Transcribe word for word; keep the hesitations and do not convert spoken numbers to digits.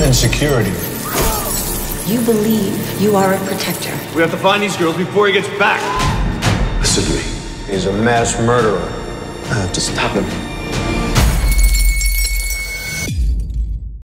and security. You believe you are a protector. We have to find these girls before he gets back. Listen to me. He's a mass murderer. I have to stop him.